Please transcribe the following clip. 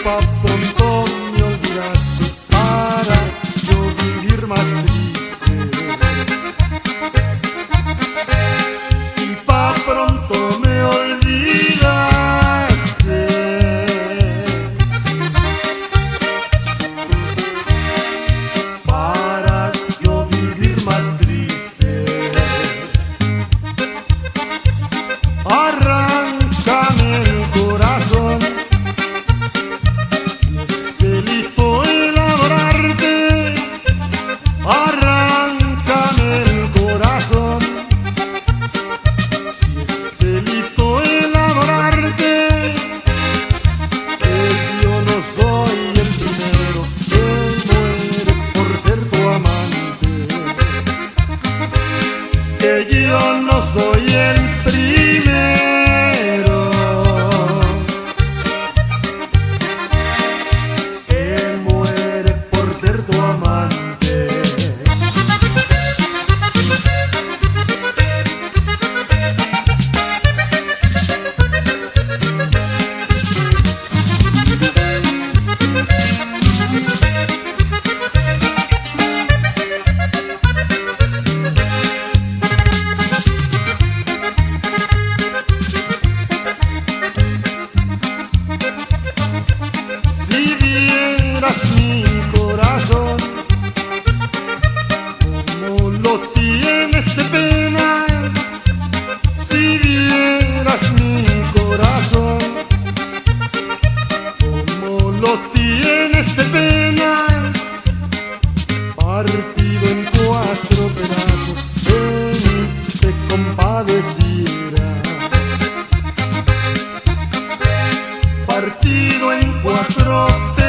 pa' pronto me olvidaste para yo vivir más triste. Y pa' pronto me olvidaste para yo vivir más triste. Arráncame el corazón, si es delito el adorarte. Arráncame el corazón, si es delito el adorarte. Que yo no soy el primero que muere por ser tu amante. Que yo no soy el primero que muere por ser tu amante. Si vieras mi corazón, como lo tienes de penas. Si vieras mi corazón, como lo tienes de penas. Partido en 4 pedazos, de mí te compadecieras. Partido en 4 pedazos.